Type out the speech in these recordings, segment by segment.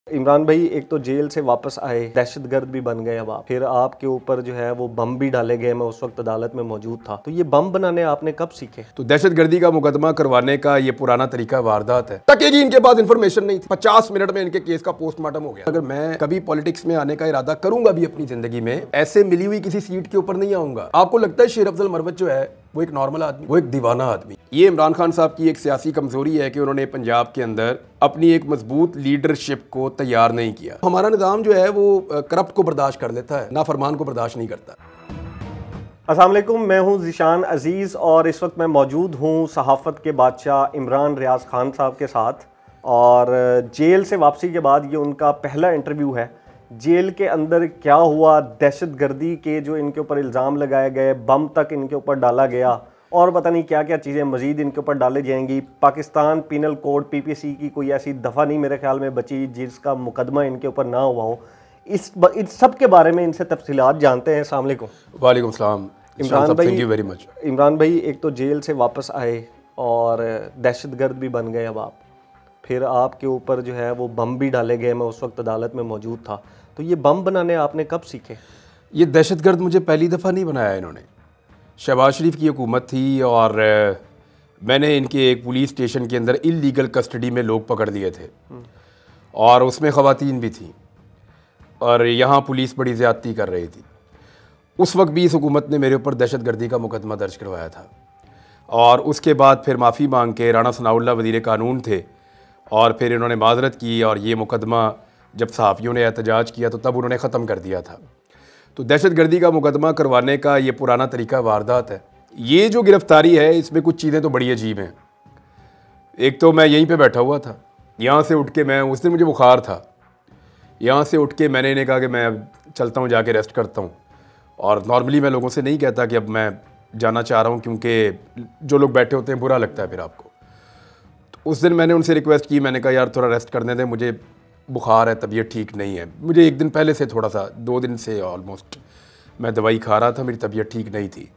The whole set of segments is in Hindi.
इमरान भाई, एक तो जेल से वापस आए, दहशतगर्द भी बन गए। अब आप फिर आपके ऊपर जो है वो बम भी डाले गए। मैं उस वक्त अदालत में मौजूद था। तो ये बम बनाने आपने कब सीखे? तो दहशतगर्दी का मुकदमा करवाने का ये पुराना तरीका वारदात है। तकेगी इनके पास इन्फॉर्मेशन नहीं थी। 50 मिनट में इनके केस का पोस्टमार्टम हो गया। अगर मैं कभी पॉलिटिक्स में आने का इरादा करूंगा भी अपनी जिंदगी में, ऐसे मिली हुई किसी सीट के ऊपर नहीं आऊंगा। आपको लगता है शेर अफजल मरवत जो है वो एक नॉर्मल आदमी, वो एक दीवाना आदमी? ये इमरान खान साहब की एक सियासी कमजोरी है कि उन्होंने पंजाब के अंदर अपनी एक मजबूत लीडरशिप को तैयार नहीं किया। हमारा निज़ाम जो है वो करप्ट को बर्दाश्त कर लेता है, नाफरमान को बर्दाश्त नहीं करता। अस्सलाम वालेकुम, मैं हूं ज़ीशान अजीज़ और इस वक्त मैं मौजूद हूं सहाफ़त के बादशाह इमरान रियाज खान साहब के साथ। और जेल से वापसी के बाद ये उनका पहला इंटरव्यू है। जेल के अंदर क्या हुआ, दहशतगर्दी के जो इनके ऊपर इल्ज़ाम लगाए गए, बम तक इनके ऊपर डाला गया और पता नहीं क्या क्या चीज़ें मज़ीद इनके ऊपर डाले जाएंगी। पाकिस्तान पीनल कोड PPC की कोई ऐसी दफ़ा नहीं मेरे ख्याल में बची जिसका मुकदमा इनके ऊपर ना हुआ हो। इस सब के बारे में इनसे तफसीलात जानते हैं। अस्सलाम वालेकुम। वालेकुम सलाम इमरान भाई, thank you very much. Imran भाई, एक तो जेल से वापस आए और दहशतगर्द भी बन गए। अब आप फिर आपके ऊपर जो है वो बम भी डाले गए। मैं उस वक्त अदालत में मौजूद था। तो ये बम बनाने आपने कब सीखे? ये दहशतगर्द मुझे पहली दफ़ा नहीं बनाया इन्होंने। शहबाज शरीफ की हुकूमत थी और मैंने इनके एक पुलिस स्टेशन के अंदर इल्लीगल कस्टडी में लोग पकड़ लिए थे और उसमें ख़वातीन भी थी और यहाँ पुलिस बड़ी ज़्यादती कर रही थी। उस वक्त भी इस हुकूमत ने मेरे ऊपर दहशतगर्दी का मुकदमा दर्ज करवाया था और उसके बाद फिर माफ़ी मांग के राणा सनाउल्लाह वज़ीर कानून थे और फिर इन्होंने माजरत की और ये मुकदमा जब सहाफ़ियों ने एहतजाज किया तो तब उन्होंने ख़त्म कर दिया था। तो दहशतगर्दी का मुकदमा करवाने का ये पुराना तरीका वारदात है। ये जो गिरफ़्तारी है इसमें कुछ चीज़ें तो बड़ी अजीब हैं। एक तो मैं यहीं पे बैठा हुआ था, यहाँ से उठ के मैं, उस दिन मुझे बुखार था, यहाँ से उठ के मैंने इन्हें कहा कि मैं चलता हूँ, जाके रेस्ट करता हूँ। और नॉर्मली मैं लोगों से नहीं कहता कि अब मैं जाना चाह रहा हूँ क्योंकि जो लोग बैठे होते हैं बुरा लगता है फिर आपको। तो उस दिन मैंने उनसे रिक्वेस्ट की, मैंने कहा यार थोड़ा रेस्ट करने दें, मुझे बुखार है, तबीयत ठीक नहीं है। मुझे एक दिन पहले से थोड़ा सा 2 दिन से ऑलमोस्ट मैं दवाई खा रहा था, मेरी तबीयत ठीक नहीं थी।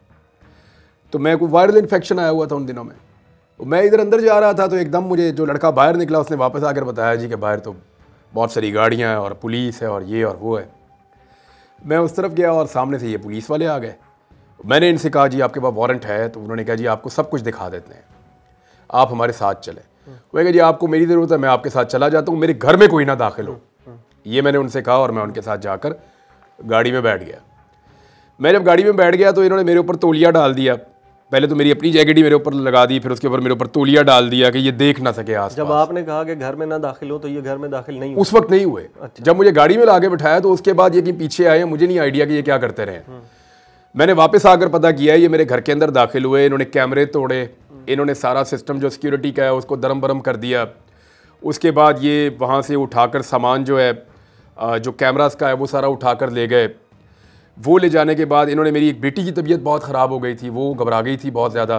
तो मैं कोई वायरल इन्फेक्शन आया हुआ था उन दिनों में। तो मैं इधर अंदर जा रहा था तो एकदम मुझे जो लड़का बाहर निकला उसने वापस आकर बताया जी कि बाहर तो बहुत सारी गाड़ियाँ हैं और पुलिस है और ये और वो है। मैं उस तरफ गया और सामने से ये पुलिस वाले आ गए। मैंने इनसे कहा जी आपके पास वारंट है? तो उन्होंने कहा जी आपको सब कुछ दिखा देते हैं, आप हमारे साथ चलें। वो कहा जी आपको मेरी ज़रूरत है, मैं आपके साथ चला जाता हूँ, मेरे घर में कोई ना दाखिल हो। ये मैंने उनसे कहा और मैं उनके साथ जाकर गाड़ी में बैठ गया। मैं जब गाड़ी में बैठ गया तो इन्होंने मेरे ऊपर तौलिया डाल दिया। पहले तो मेरी अपनी जैकेट ही मेरे ऊपर लगा दी, फिर उसके ऊपर मेरे ऊपर तौलिया डाल दिया कि ये देख ना सके आसपास। जब आपने कहा कि घर में ना दाखिल हो तो ये घर में दाखिल नहीं हुए? उस वक्त नहीं हुए। अच्छा। जब मुझे गाड़ी में लाके बिठाया तो उसके बाद ये कि पीछे आए, मुझे नहीं आइडिया कि ये क्या करते रहे। मैंने वापस आकर पता किया ये मेरे घर के अंदर दाखिल हुए। इन्होंने कैमरे तोड़े, इन्होंने सारा सिस्टम जो सिक्योरिटी का है उसको दरम बरम कर दिया। उसके बाद ये वहाँ से उठाकर सामान जो है जो कैमरास का है वो सारा उठाकर ले गए। वो ले जाने के बाद इन्होंने, मेरी एक बेटी की तबीयत बहुत ख़राब हो गई थी, वो घबरा गई थी बहुत ज़्यादा।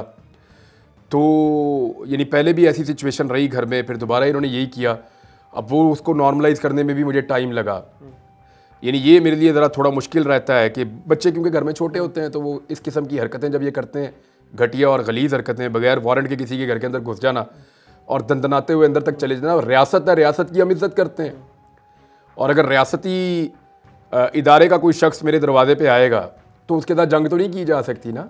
तो यानी पहले भी ऐसी सिचुएशन रही घर में, फिर दोबारा इन्होंने यही किया। अब वो उसको नॉर्मलाइज़ करने में भी मुझे टाइम लगा। यानी ये मेरे लिए ज़रा थोड़ा मुश्किल रहता है कि बच्चे क्योंकि घर में छोटे होते हैं तो वो इस किस्म की हरकतें जब ये करते हैं, घटिया और गलीज़ हरकतें, बगैर वारंट के किसी के घर के अंदर घुस जाना और दंदनाते हुए अंदर तक चले जाना। रियासत है, रियासत की हम इज़्ज़त करते हैं और अगर रियासती इदारे का कोई शख्स मेरे दरवाजे पे आएगा तो उसके साथ जंग तो नहीं की जा सकती ना।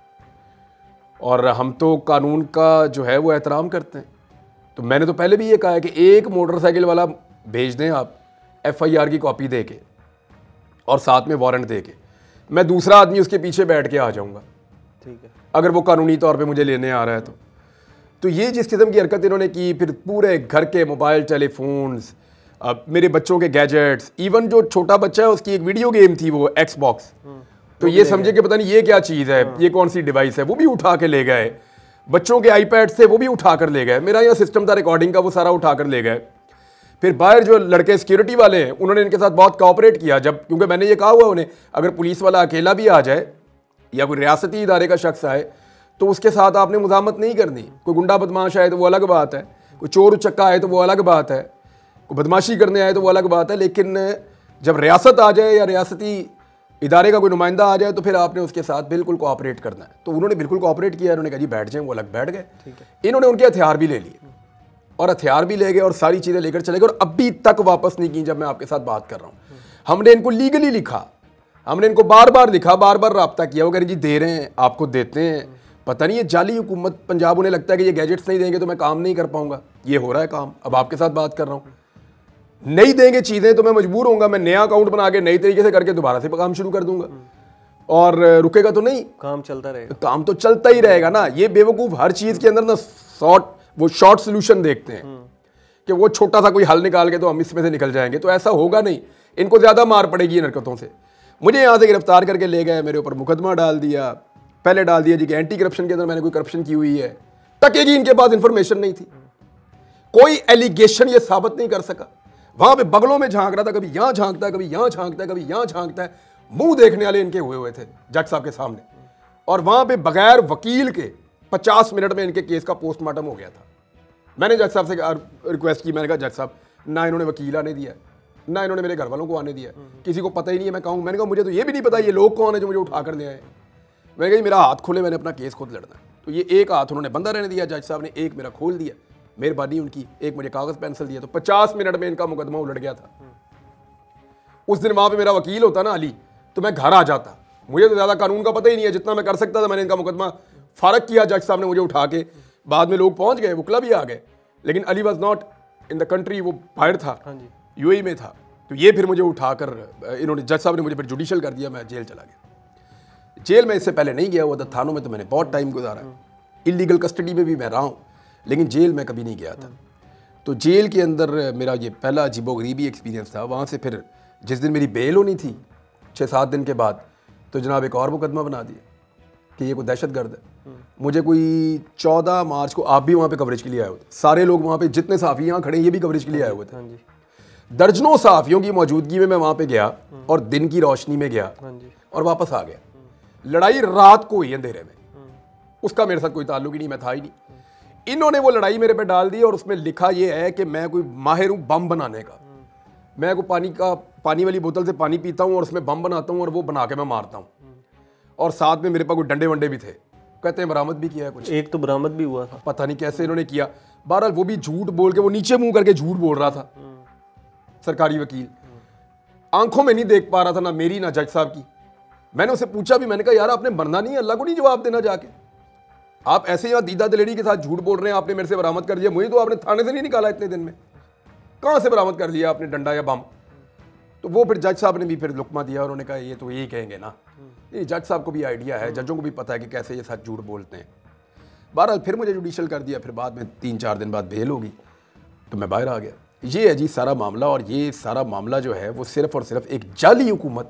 और हम तो कानून का जो है वो एहतराम करते हैं। तो मैंने तो पहले भी ये कहा है कि एक मोटरसाइकिल वाला भेज दें आप FIR की कॉपी दे के और साथ में वारंट दे के, मैं दूसरा आदमी उसके पीछे बैठ के आ जाऊँगा, ठीक है, अगर वो कानूनी तौर पे मुझे लेने आ रहा है तो ये जिस किस्म की हरकत इन्होंने की, फिर पूरे घर के मोबाइल टेलीफोन्स, मेरे बच्चों के गैजेट्स, इवन जो छोटा बच्चा है उसकी एक वीडियो गेम थी वो Xbox, तो ये समझे कि पता नहीं ये क्या चीज़ है, ये कौन सी डिवाइस है, वो भी उठा के ले गए। बच्चों के iPads थे वो भी उठा कर ले गए। मेरा यहाँ सिस्टम था रिकॉर्डिंग का, वो सारा उठा कर ले गए। फिर बाहर जो लड़के सिक्योरिटी वाले हैं उन्होंने इनके साथ बहुत कोऑपरेट किया। जब, क्योंकि मैंने ये कहा हुआ उन्हें अगर पुलिस वाला अकेला भी आ जाए या कोई रियासती इदारे का शख्स आए तो उसके साथ आपने मुज़ामत नहीं करनी। कोई गुंडा बदमाश आए तो वो अलग बात है, कोई चोर उचक्का आए तो वो अलग बात है, कोई बदमाशी करने आए तो वो अलग बात है। लेकिन जब रियासत आ जाए या रियासती इदारे का कोई नुमाइंदा आ जाए तो फिर आपने उसके साथ बिल्कुल कोऑपरेट करना है। तो उन्होंने बिल्कुल कोऑपरेट किया। उन्होंने कहा जी बैठ जाएं, वो अलग बैठ गए। इन्होंने उनके हथियार भी ले लिए। और हथियार भी ले गए और सारी चीज़ें लेकर चले गए और अभी तक वापस नहीं की। जब मैं आपके साथ बात कर रहा हूँ, हमने इनको लीगली लिखा, हमने इनको बार बार लिखा, बार बार रब्ता किया, वो कह रहे जी दे रहे हैं, आपको देते हैं। पता नहीं ये जाली हुकूमत पंजाब, उन्हें लगता है कि ये गैजेट्स नहीं देंगे तो मैं काम नहीं कर पाऊंगा। ये हो रहा है काम। अब आपके साथ बात कर रहा हूँ, नहीं देंगे चीज़ें तो मैं मजबूर होऊंगा, मैं नया अकाउंट बना के नई तरीके से करके दोबारा से काम शुरू कर दूंगा। और रुकेगा तो नहीं, काम चलता रहेगा। काम तो चलता ही रहेगा ना। ये बेवकूफ़ हर चीज़ के अंदर ना शॉर्ट सोल्यूशन देखते हैं कि वो छोटा सा कोई हल निकाल के तो हम इसमें से निकल जाएंगे, तो ऐसा होगा नहीं। इनको ज़्यादा मार पड़ेगी इन हरकतों से। मुझे यहाँ से गिरफ्तार करके ले गए, मेरे ऊपर मुकदमा डाल दिया, पहले डाल दिया जी कि एंटी करप्शन के अंदर मैंने कोई करप्शन की हुई है। टकेगी इनके पास इंफॉर्मेशन नहीं थी, कोई एलिगेशन ये साबित नहीं कर सका। वहां पे बगलों में झांक रहा था, कभी यहां झांकता है, कभी यहां झांकता है, कभी यहां झांकता है। मुंह देखने वाले इनके हुए थे जज साहब के सामने, और वहां पे बगैर वकील के 50 मिनट में इनके केस का पोस्टमार्टम हो गया था। मैंने जज साहब से रिक्वेस्ट की, मैंने कहा जज साहब, ना इन्होंने वकील आने दिया, ना इन्होंने मेरे घर वालों को आने दिया, किसी को पता ही नहीं है मैं कहूँ। मैंने कहा मुझे तो ये भी नहीं पता ये लोग कौन है जो मुझे उठा कर ले आए। मैंने कहा मेरा हाथ खोले, मैंने अपना केस खुद लड़ना है। तो ये एक हाथ उन्होंने बंदा रहने दिया जज साहब ने, एक मेरा खोल दिया, मेहरबानी उनकी, एक मुझे कागज़ पेंसिल दिया। तो 50 मिनट में इनका मुकदमा उलट गया था। उस दिन वहाँ पे मेरा वकील होता ना अली, तो मैं घर आ जाता। मुझे तो ज़्यादा कानून का पता ही नहीं है, जितना मैं कर सकता था मैंने इनका मुकदमा फारग किया। जज साहब ने मुझे उठा के, बाद में लोग पहुँच गए, वकला भी आ गए, लेकिन Ali was not in the country, वो बाहर था, यूएई में था। तो ये फिर मुझे उठाकर इन्होंने, जज साहब ने मुझे फिर जुडिशल कर दिया, मैं जेल चला गया। जेल में इससे पहले नहीं गया हुआ था, थानों में तो मैंने बहुत टाइम गुजारा, इलीगल कस्टडी में भी मैं रहा हूँ, लेकिन जेल में कभी नहीं गया था। तो जेल के अंदर मेरा ये पहला अजीबोगरीबी एक्सपीरियंस था। वहाँ से फिर जिस दिन मेरी बेल होनी थी 6-7 दिन के बाद, तो जनाब एक और मुकदमा बना दिया कि ये कोई दहशतगर्द है। मुझे कोई 14 मार्च को, आप भी वहाँ पे कवरेज के लिए आए हुए थे, सारे लोग वहाँ पे, जितने सहाफ़ी यहाँ खड़े ये भी कवरेज के लिए आए हुए थे। दर्जनों सहाफ़ियों की मौजूदगी में मैं वहाँ पे गया और दिन की रोशनी में गया और वापस आ गया। लड़ाई रात को हुई अंधेरे में, उसका मेरे साथ कोई ताल्लुक ही नहीं, मैं था ही नहीं। इन्होंने वो लड़ाई मेरे पे डाल दी और उसमें लिखा ये है कि मैं कोई माहिर हूँ बम बनाने का। मैं कोई पानी वाली बोतल से पानी पीता हूँ और उसमें बम बनाता हूँ और वो बना के मैं मारता हूँ। और साथ में मेरे पास कोई डंडे वंडे भी थे, कहते हैं बरामद भी किया है कुछ, एक तो बरामद भी हुआ था, पता नहीं कैसे इन्होंने किया। बहरहाल वो भी झूठ बोल के, वो नीचे मुंह करके झूठ बोल रहा था। सरकारी वकील आंखों में नहीं देख पा रहा था, ना मेरी ना जज साहब की। मैंने उसे पूछा भी, मैंने कहा यार आपने मरना नहीं, अल्लाह को नहीं जवाब देना जाके, आप ऐसे यहाँ दीदा दिलेरी के साथ झूठ बोल रहे हैं। आपने मेरे से बरामद कर दिया, मुझे तो आपने थाने से नहीं निकाला इतने दिन में, कहाँ से बरामद कर लिया आपने डंडा या बम। तो वो फिर जज साहब ने भी फिर लुकमा दिया, उन्होंने कहा ये तो यही कहेंगे ना। ये जज साहब को भी आइडिया है, जजों को भी पता है कि कैसे ये सच झूठ बोलते हैं। बहरहाल फिर मुझे जुडिशल कर दिया, फिर बाद में 3-4 दिन बाद बेल होगी, तो मैं बाहर आ गया। ये है जी सारा मामला। और ये सारा मामला जो है वो सिर्फ और सिर्फ एक जाली हुकूमत,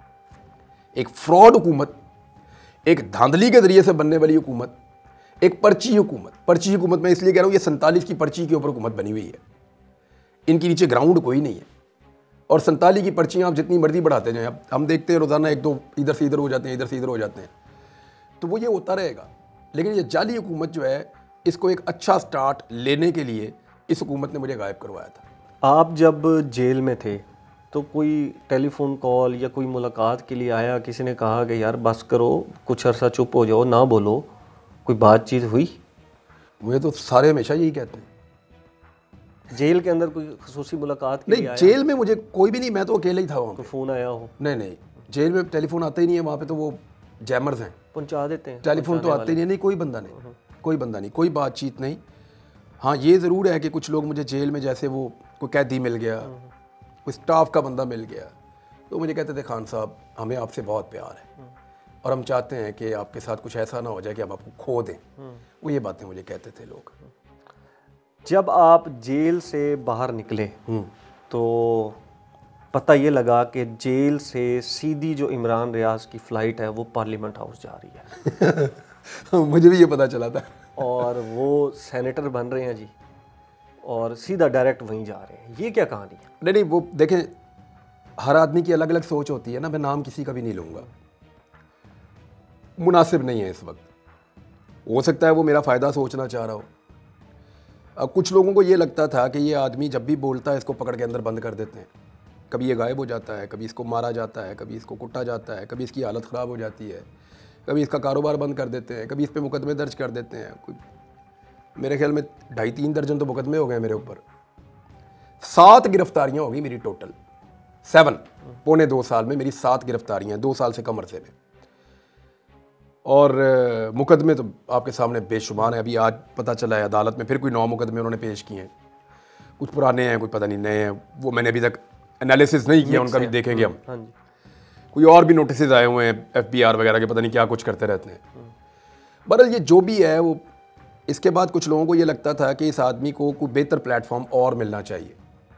एक फ्रॉड हुकूमत, एक धांधली के जरिए से बनने वाली हुकूमत, एक पर्ची हुकूमत। पर्ची हुकूमत मैं इसलिए कह रहा हूँ, ये 47 की पर्ची के ऊपर हुकूमत बनी हुई है, इनके नीचे ग्राउंड कोई नहीं है। और 47 की पर्चियाँ आप जितनी मर्जी बढ़ाते जाएं, अब हम देखते हैं रोज़ाना 1-2 इधर से इधर हो जाते हैं, इधर से इधर हो जाते हैं, तो वो ये होता रहेगा। लेकिन ये जाली हुकूमत जो है, इसको एक अच्छा स्टार्ट लेने के लिए इस हुकूमत ने मुझे गायब करवाया था। आप जब जेल में थे तो कोई टेलीफोन कॉल या कोई मुलाकात के लिए आया, किसी ने कहा कि यार बस करो, कुछ अरसा चुप हो जाओ, ना बोलो, कोई बातचीत हुई? मुझे तो सारे हमेशा यही कहते हैं। जेल के अंदर कोई खसूसी मुलाकात के लिए नहीं, आया? जेल में मुझे कोई भी नहीं, मैं तो अकेले ही था वहाँ पे। फ़ोन आया हो? नहीं, जेल में टेलीफोन आता ही नहीं है, वहाँ पे तो वो जैमर्स हैं, पहुंचा देते हैं, टेलीफोन तो आते ही नहीं, कोई बंदा नहीं, कोई बंदा नहीं, कोई बातचीत नहीं। हाँ ये ज़रूर है कि कुछ लोग मुझे जेल में, जैसे वो कोई कैदी मिल गया, कोई स्टाफ का बंदा मिल गया, तो मुझे कहते थे खान साहब हमें आपसे बहुत प्यार है और हम चाहते हैं कि आपके साथ कुछ ऐसा ना हो जाए कि हम आपको खो दें। वो ये बातें मुझे कहते थे लोग। जब आप जेल से बाहर निकले तो पता ये लगा कि जेल से सीधी जो इमरान रियाज की फ़्लाइट है वो पार्लियामेंट हाउस जा रही है। मुझे भी ये पता चला था। और वो सेनेटर बन रहे हैं जी, और सीधा डायरेक्ट वहीं जा रहे हैं। ये क्या कहानी है? नहीं, वो देखें, हर आदमी की अलग अलग सोच होती है ना। मैं नाम किसी का भी नहीं लूँगा, मुनासिब नहीं है इस वक्त। हो सकता है वो मेरा फ़ायदा सोचना चाह रहा हो। अब कुछ लोगों को ये लगता था कि ये आदमी जब भी बोलता है इसको पकड़ के अंदर बंद कर देते हैं, कभी ये गायब हो जाता है, कभी इसको मारा जाता है, कभी इसको कुटा जाता है, कभी इसकी हालत ख़राब हो जाती है, कभी इसका कारोबार बंद कर देते हैं, कभी इस पर मुकदमे दर्ज कर देते हैं। मेरे ख्याल में 2.5-3 दर्जन तो मुकदमे हो गए मेरे ऊपर। 7 गिरफ्तारियां होगी मेरी टोटल, 7 पौने 2 साल में मेरी 7 गिरफ्तारियां, 2 साल से कम अरसे में। और मुकदमे तो आपके सामने बेशुमार हैं। अभी आज पता चला है अदालत में फिर कोई 9 मुकदमे उन्होंने पेश किए हैं। कुछ पुराने हैं, कोई पता नहीं नए हैं, वो मैंने अभी तक एनालिसिस नहीं किया, उनका भी देखेंगे हम। हाँ जी। कोई और भी नोटिस आए हुए हैं FBR वगैरह के, पता नहीं क्या कुछ करते रहते हैं। बहरहाल ये जो भी है वो, इसके बाद कुछ लोगों को ये लगता था कि इस आदमी को कोई बेहतर प्लेटफॉर्म और मिलना चाहिए।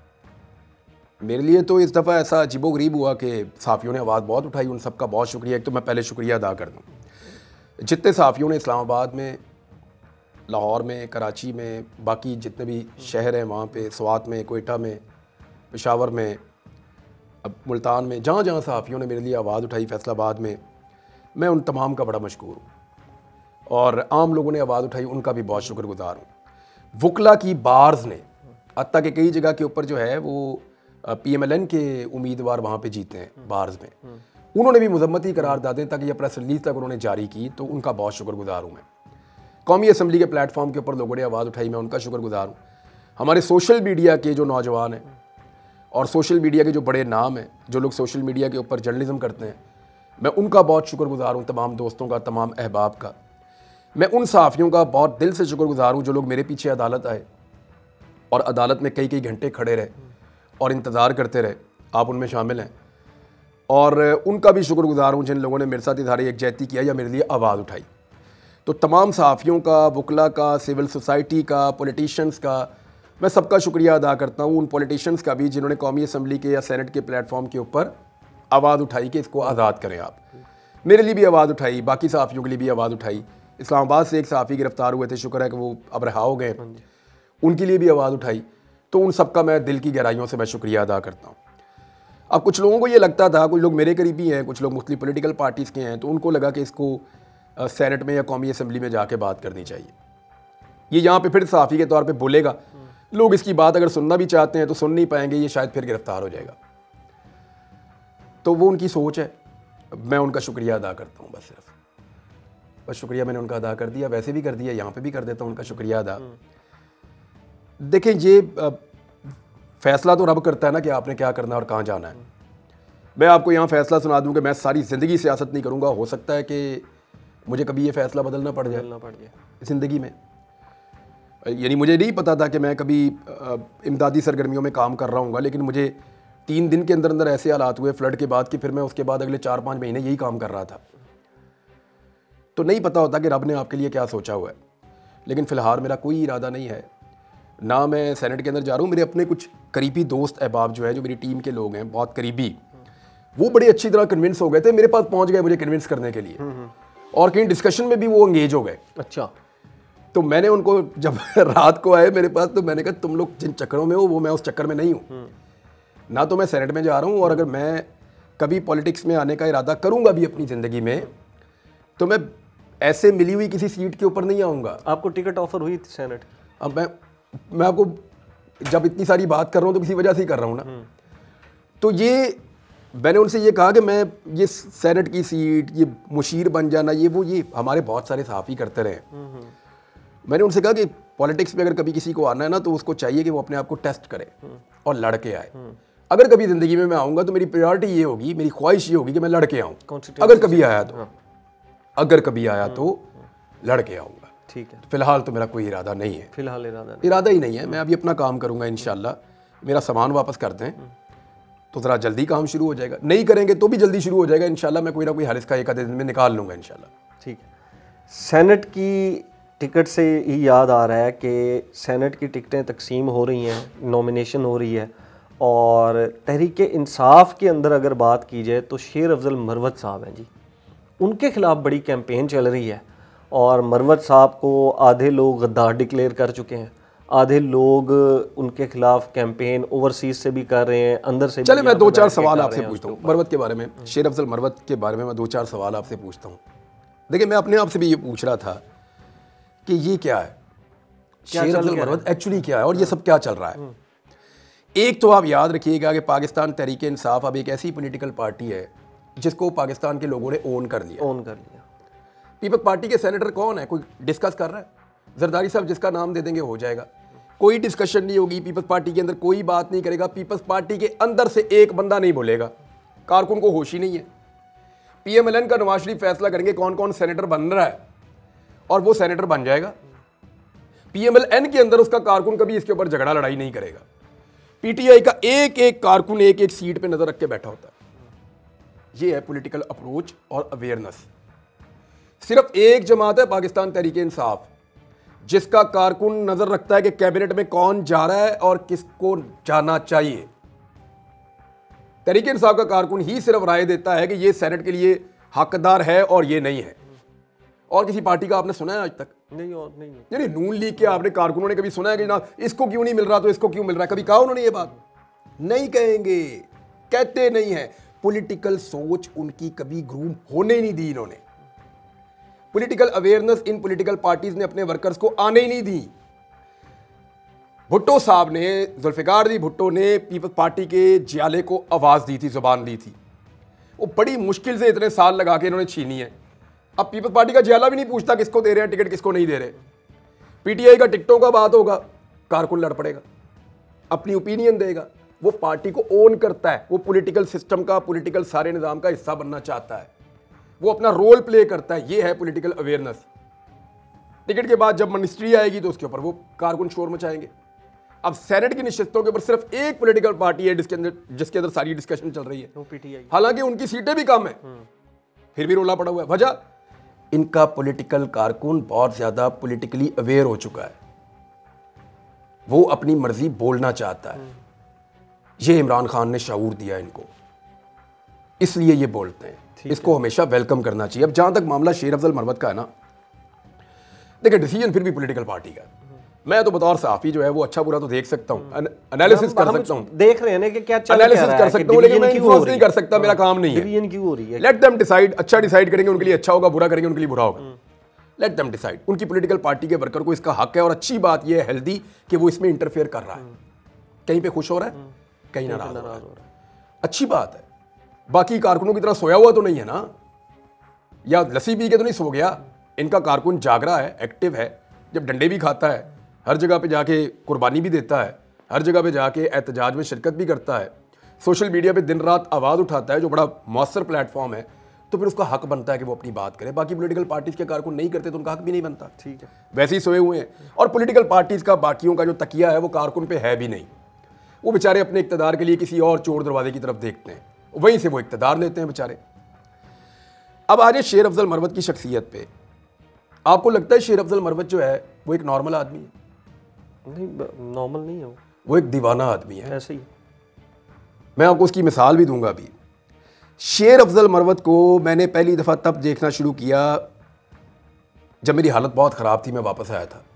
मेरे लिए तो इस दफ़ा ऐसा अजीबोगरीब हुआ कि सहाफ़ियों ने आवाज़ बहुत उठाई, उन सबका बहुत शुक्रिया। एक तो मैं पहले शुक्रिया अदा कर दूँ जितने सहाफ़ियों ने इस्लामाबाद में, लाहौर में, कराची में, बाकी जितने भी शहर हैं वहाँ पे, स्वात में, कोयटा में, पेशावर में, अब मुल्तान में, जहाँ जहाँ सहाफ़ियों ने मेरे लिए आवाज़ उठाई, फैसलाबाद में, मैं उन तमाम का बड़ा मशकूर हूँ। और आम लोगों ने आवाज़ उठाई, उनका भी बहुत शुक्रगुजार हूँ। वकला की बार्स ने हत्ता कि कई जगह के ऊपर जो है वो PMLN के उम्मीदवार वहाँ पे जीते हैं बार्स में, उन्होंने भी मजम्मती करारदादें तक या प्रेस रिलीज तक उन्होंने जारी की, तो उनका बहुत शुक्रगुजार हूँ मैं। कौमी असम्बली के प्लेटफॉर्म के ऊपर लोगों ने आवाज़ उठाई, मैं उनका शुक्रगुजार हूँ। हमारे सोशल मीडिया के जो नौजवान हैं और सोशल मीडिया के जो बड़े नाम हैं, जो लोग सोशल मीडिया के ऊपर जर्नलिज्म करते हैं, मैं उनका बहुत शुक्रगुजार हूँ, तमाम दोस्तों का, तमाम अहबाब का। मैं उन सहाफ़ियों का बहुत दिल से शुक्रगुजार हूँ जो लोग मेरे पीछे अदालत आए और अदालत में कई कई घंटे खड़े रहे और इंतज़ार करते रहे, आप उनमें शामिल हैं। और उनका भी शुक्रगुजार हूँ जिन लोगों ने मेरे साथ इज़हार यकजहती किया या मेरे लिए आवाज़ उठाई। तो तमाम सहाफ़ियों का, वकला का, सिविल सोसाइटी का, पॉलिटिशियंस का, मैं सबका शुक्रिया अदा करता हूँ। उन पॉलिटिशियंस का भी जिन्होंने कौमी असम्बली के या सेनेट के प्लेटफॉर्म के ऊपर आवाज़ उठाई कि इसको आज़ाद करें आप। मेरे लिए भी आवाज़ उठाई, बाकी सहाफ़ियों के लिए भी आवाज़ उठाई। इस्लामाबाद से एक सहाफ़ी गिरफ्तार हुए थे, शुक्र है कि वो अब रहा हो गए, उनके लिए भी आवाज़ उठाई। तो उन सबका मैं दिल की गहराइयों से मैं शुक्रिया अदा करता हूँ। अब कुछ लोगों को ये लगता था, कुछ लोग मेरे करीबी हैं, कुछ लोग मुख्तलिफ पॉलिटिकल पार्टीज़ के हैं, तो उनको लगा कि इसको सेनेट में या कौमी असम्बली में जाके बात करनी चाहिए। ये यहाँ पे फिर सहाफ़ी के तौर पे बोलेगा, लोग इसकी बात अगर सुनना भी चाहते हैं तो सुन नहीं पाएंगे, ये शायद फिर गिरफ्तार हो जाएगा। तो वो उनकी सोच है, मैं उनका शुक्रिया अदा करता हूँ। बस शुक्रिया मैंने उनका अदा कर दिया, वैसे भी कर दिया, यहाँ पे भी कर देता हूँ उनका शुक्रिया अदा। देखें, ये फ़ैसला तो रब करता है ना कि आपने क्या करना और कहाँ जाना है। मैं आपको यहाँ फ़ैसला सुना दूँ कि मैं सारी ज़िंदगी सियासत नहीं करूँगा, हो सकता है कि मुझे कभी ये फ़ैसला बदलना पड़ जाए ज़िंदगी में। यानी मुझे नहीं पता था कि मैं कभी इमदादी सरगर्मियों में काम कर रहा हूँगा, लेकिन मुझे 3 दिन के अंदर अंदर ऐसे हालात हुए फ्लड के बाद कि फिर मैं उसके बाद अगले 4-5 महीने यही काम कर रहा था। तो नहीं पता होता कि रब ने आपके लिए क्या सोचा हुआ है। लेकिन फ़िलहाल मेरा कोई इरादा नहीं है, ना मैं सेनेट के अंदर जा रहा हूँ। मेरे अपने कुछ करीबी दोस्त अहबाब जो है, जो मेरी टीम के लोग हैं बहुत करीबी, वो बड़ी अच्छी तरह कन्विंस हो गए थे, मेरे पास पहुँच गए मुझे कन्विंस करने के लिए, और कहीं डिस्कशन में भी वो एंगेज हो गए। अच्छा। तो मैंने उनको जब रात को आए मेरे पास, तो मैंने कहा तुम लोग जिन चक्करों में हो वो मैं उस चक्कर में नहीं हूँ। ना तो मैं सेनेट में जा रहा हूँ, और अगर मैं कभी पॉलिटिक्स में आने का इरादा करूँगा भी अपनी ज़िंदगी में, तो मैं ऐसे मिली हुई किसी सीट के ऊपर नहीं आऊँगा। आपको टिकट ऑफर हुई थी सेनेट? अब मैं आपको जब इतनी सारी बात कर रहा हूँ तो किसी वजह से ही कर रहा हूँ ना। तो ये मैंने उनसे ये कहा कि मैं ये सेनेट की सीट, ये मुशीर बन जाना, ये हमारे बहुत सारे सहाफ़ी करते रहे। मैंने उनसे कहा कि पॉलिटिक्स में अगर कभी किसी को आना है ना, तो उसको चाहिए कि वो अपने आप को टेस्ट करे और लड़के आए। अगर कभी ज़िंदगी में मैं आऊँगा तो मेरी प्रायोरिटी ये होगी, मेरी ख्वाहिश ये होगी कि मैं लड़के आऊँ। अगर कभी आया तो लड़के आऊँगा। ठीक है। फिलहाल तो मेरा कोई इरादा नहीं है, फिलहाल इरादा ही नहीं है। मैं अभी अपना काम करूँगा इंशाल्लाह। मेरा सामान वापस कर दें तो ज़रा जल्दी काम शुरू हो जाएगा, नहीं करेंगे तो भी जल्दी शुरू हो जाएगा इंशाल्लाह। मैं कोई ना कोई हल इसका 1 आधे दिन में निकाल लूँगा इंशाल्लाह। ठीक है। सेनेट की टिकट से ही याद आ रहा है कि सेनेट की टिकटें तकसीम हो रही हैं, नॉमिनेशन हो रही है, और तहरीक इंसाफ के अंदर अगर बात की जाए तो शेर अफजल मरवत साहब हैं जी, उनके ख़िलाफ़ बड़ी कैंपेन चल रही है। और मरवत साहब को आधे लोग गद्दार डिक्लेयर कर चुके हैं, आधे लोग उनके खिलाफ कैंपेन ओवरसीज से भी कर रहे हैं, अंदर से। चले मैं 2-4 सवाल आपसे पूछता हूँ मरवत के बारे में, शेर अफजल मरवत के बारे में मैं 2-4 सवाल आपसे पूछता हूँ। देखिए, मैं अपने आप से भी ये पूछ रहा था कि ये क्या है, शेर अफजल मरवत एक्चुअली क्या है और ये सब क्या चल रहा है। एक तो आप याद रखिएगा कि पाकिस्तान तहरीक इंसाफ अब एक ऐसी पॉलिटिकल पार्टी है जिसको पाकिस्तान के लोगों ने ओन कर लिया। ओन कर लिया। पीपल्स पार्टी के सेनेटर कौन है, कोई डिस्कस कर रहा है? जरदारी साहब जिसका नाम दे देंगे हो जाएगा, कोई डिस्कशन नहीं होगी पीपल्स पार्टी के अंदर, कोई बात नहीं करेगा, पीपल्स पार्टी के अंदर से एक बंदा नहीं बोलेगा, कारकुन को होश ही नहीं है। पीएमएलएन का नवाज शरीफ फैसला करेंगे कौन कौन सेनेटर बन रहा है और वो सेनेटर बन जाएगा। पीएमएलएन के अंदर उसका कारकुन कभी इसके ऊपर झगड़ा लड़ाई नहीं करेगा। पीटीआई का एक एक कारकुन एक एक सीट पे नजर रख के बैठा होता है। ये है पॉलिटिकल अप्रोच और अवेयरनेस। सिर्फ एक जमात है पाकिस्तान तहरीके इंसाफ जिसका कारकुन नजर रखता है कि कैबिनेट में कौन जा रहा है और किसको जाना चाहिए। तहरीके इंसाफ का कारकुन ही सिर्फ राय देता है कि ये सेनेट के लिए हकदार है और ये नहीं है। और किसी पार्टी का आपने सुना है आज तक? नहीं, और नहीं। यानी नून लीग के आपने कारकुनों ने कभी सुना है कि ना इसको क्यों नहीं मिल रहा तो इसको क्यों मिल रहा है? कभी कहा उन्होंने ये बात? नहीं कहेंगे, कहते नहीं है। पॉलिटिकल सोच उनकी कभी ग्रूम होने ही नहीं दी इन्होंने। Political awareness in political parties ने अपने वर्कर्स को आने ही नहीं दी। भुट्टो साहब ने, जुल्फिकार दी भुट्टो ने पीपल्स पार्टी के जियाले को आवाज दी थी, जुबान दी थी। वो बड़ी मुश्किल से इतने साल लगा के इन्होंने छीनी है। अब पीपल्स पार्टी का जियाला भी नहीं पूछता किसको दे रहे हैं टिकट, किसको नहीं दे रहे। पीटीआई का टिकटों का बात होगा, कारकुन लड़ पड़ेगा, अपनी ओपिनियन देगा। वो पार्टी को ओन करता है, वो पॉलिटिकल सिस्टम का, पॉलिटिकल सारे निजाम का हिस्सा बनना चाहता है, वो अपना रोल प्ले करता है। ये है पॉलिटिकल अवेयरनेस। टिकट के बाद जब मिनिस्ट्री आएगी तो उसके ऊपर वो कारकुन शोर मचाएंगे। अब सेनेट की निश्चितों के ऊपर सिर्फ एक पॉलिटिकल पार्टी है जिसके अंदर सारी डिस्कशन चल रही है, पीटीआई। हालांकि उनकी सीटें भी कम है, फिर भी रोला पड़ा हुआ है। वजह, इनका पॉलिटिकल कारकुन बहुत ज्यादा पॉलिटिकली अवेयर हो चुका है, वो अपनी मर्जी बोलना चाहता है। ये इमरान खान ने शऊर दिया इनको, इसलिए ये बोलते हैं। इसको हमेशा वेलकम करना चाहिए। अब जहां तक मामला शेर अफजल मरवत का है ना, देखिए डिसीजन फिर भी पॉलिटिकल पार्टी का। मैं तो बतौर सहाफी जो है वो अच्छा बुरा तो देख सकता हूं, एनालिसिस कर सकता हूं, देख रहे हैं ना कि क्या चल एनालिसिस कर सकता हूं, लेकिन मैं इन्फ्लुएंस नहीं कर सकता, मेरा काम नहीं है। डिवीजन क्यों हो रही है? Let them decide. अच्छा डिसाइड करेंगे उनके लिए अच्छा होगा, बुरा करेंगे उनके लिए बुरा होगा। Let them decide. उनकी पॉलिटिकल पार्टी के वर्कर को इसका हक है। और अच्छी बात यह है हेल्दी कि वो इसमें इंटरफेयर कर रहा है। कहीं पे खुश हो रहा है, कहीं नाराज हो रहा है, अच्छी बात है। बाकी कारकुनों की तरह सोया हुआ तो नहीं है ना, या लस्सी पी के तो नहीं सो गया। इनका कारकुन जाग रहा है, एक्टिव है, जब डंडे भी खाता है, हर जगह पे जाके कुर्बानी भी देता है, हर जगह पे जाके एहतजाज में शिरकत भी करता है, सोशल मीडिया पे दिन रात आवाज़ उठाता है, जो बड़ा मौसर प्लेटफॉर्म है, तो फिर उसका हक बनता है कि वो अपनी बात करे। बाकी पॉलिटिकल पार्टीज के कारकुन नहीं करते तो उनका हक भी नहीं बनता। ठीक है, वैसे ही सोए हुए हैं। और पॉलिटिकल पार्टीज का बाकियों का जो तकिया है वो कारकुन पे है भी नहीं। वो बेचारे अपने इक़्तिदार के लिए किसी और चोर दरवाजे की तरफ देखते हैं, वहीं से वो इक़्तिदार लेते हैं बेचारे। अब आ जाए शेर अफजल मरवत की शख्सियत पे। आपको लगता है शेर अफजल मरवत जो है वो एक नॉर्मल आदमी है? नहीं, नॉर्मल नहीं है वो एक दीवाना आदमी है। ऐसे ही मैं आपको उसकी मिसाल भी दूंगा अभी। शेर अफजल मरवत को मैंने पहली दफ़ा तब देखना शुरू किया जब मेरी हालत बहुत ख़राब थी, मैं वापस आया था।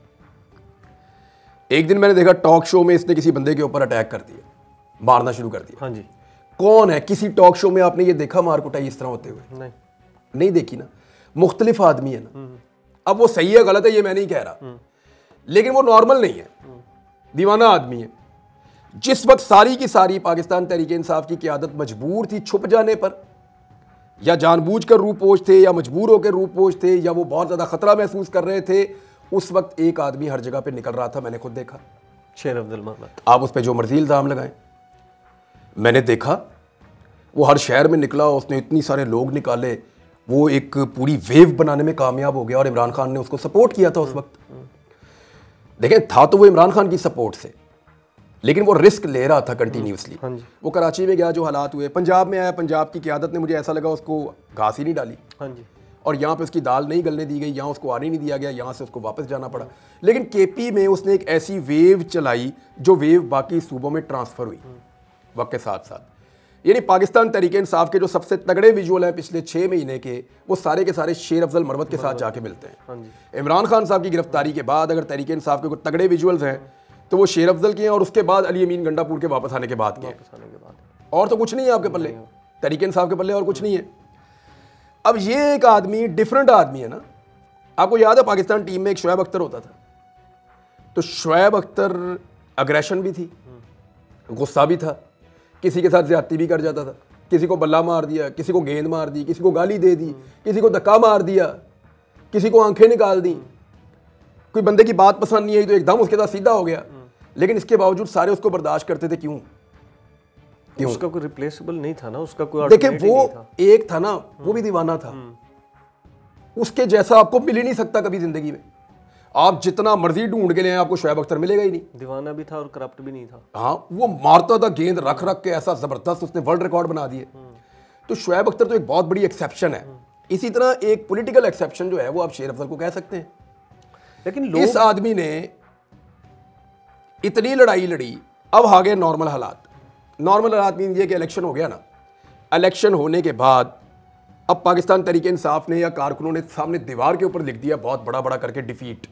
एक दिन मैंने देखा टॉक शो में इसने किसी बंदे के ऊपर अटैक कर दिया, मारना शुरू कर दिया। हाँ जी। कौन है? किसी टॉक शो में आपने ये देखा मार कुटाई इस तरह होते हुए? नहीं देखी ना। मुख्तलिफ आदमी है ना। अब वो सही है गलत है ये मैं नहीं कह रहा, लेकिन वो नॉर्मल नहीं है, दीवाना आदमी है। जिस वक्त सारी की सारी पाकिस्तान तहरीके इंसाफ की क़यादत मजबूर थी छुप जाने पर, या जानबूझकर रूपोश थे या मजबूर होकर रूपोश थे, या वो बहुत ज़्यादा ख़तरा महसूस कर रहे थे, उस वक्त एक आदमी हर जगह पे निकल रहा था। मैंने खुद देखा। शेर अफजल मरवत। आप उस पर जो मर्जी इल्ज़ाम लगाएं, मैंने देखा वो हर शहर में निकला, उसने इतनी सारे लोग निकाले, वो एक पूरी वेव बनाने में कामयाब हो गया और इमरान खान ने उसको सपोर्ट किया था उस वक्त। देखें, था तो वो इमरान खान की सपोर्ट से, लेकिन वो रिस्क ले रहा था कंटिन्यूसली। वो कराची में गया, जो हालात हुए, पंजाब में आया, पंजाब की क़यादत ने मुझे ऐसा लगा उसको घास ही नहीं डाली। हाँ जी। और यहाँ पे उसकी दाल नहीं गलने दी गई, यहाँ उसको आने नहीं दिया गया, यहाँ से उसको वापस जाना पड़ा। लेकिन केपी में उसने एक ऐसी वेव चलाई जो वेव बाकी सूबों में ट्रांसफ़र हुई वक्त के साथ साथ। यानी पाकिस्तान तहरीके इंसाफ के जो सबसे तगड़े विजुअल हैं पिछले 6 महीने के, वो सारे के सारे शेर अफजल मरवत के साथ जाके मिलते हैं। इमरान खान साहब की गिरफ्तारी के बाद अगर तहरीके इंसाफ के कोई तगड़े विजुअल्स हैं तो वो शेर अफजल के हैं, और उसके बाद अली अमीन गंडापुर के वापस आने के बाद के हैं। और तो कुछ नहीं है आपके पल्ले, तहरीके इंसाफ के पल्ले और कुछ नहीं है। अब ये एक आदमी डिफरेंट आदमी है ना। आपको याद है पाकिस्तान टीम में एक शुएब अख्तर होता था, तो शुएब अख्तर अग्रेशन भी थी, गुस्सा भी था, किसी के साथ ज्यादती भी कर जाता था, किसी को बल्ला मार दिया, किसी को गेंद मार दी, किसी को गाली दे दी, किसी को धक्का मार दिया, किसी को आंखें निकाल दी। कोई बंदे की बात पसंद नहीं आई तो एकदम उसके साथ सीधा हो गया, लेकिन इसके बावजूद सारे उसको बर्दाश्त करते थे। क्यों? उसका कोई रिप्लेसेबल नहीं था ना, उसका कोई देखिए वो एक था ना, वो भी दीवाना था, उसके जैसा आपको मिल ही नहीं सकता कभी जिंदगी में। आप जितना मर्जी ढूंढ के लिए आपको शोएब अख्तर मिलेगा ही नहीं। दीवाना भी था और करप्ट भी नहीं था। हाँ, वो मारता था गेंद रख रख के, ऐसा जबरदस्त उसने वर्ल्ड रिकॉर्ड बना दिए। तो शोएब अख्तर तो एक बहुत बड़ी एक्सेप्शन है। इसी तरह एक पॉलिटिकल एक्सेप्शन जो है वो आप शेर अफजल को कह सकते हैं। लेकिन इस आदमी ने इतनी लड़ाई लड़ी, अब आ गए नॉर्मल हालात। नॉर्मल हालात मीन ये कि इलेक्शन हो गया ना, इलेक्शन होने के बाद अब पाकिस्तान तहरीक इंसाफ ने या कारकुनों ने सामने दीवार के ऊपर लिख दिया बहुत बड़ा बड़ा करके डिफीट,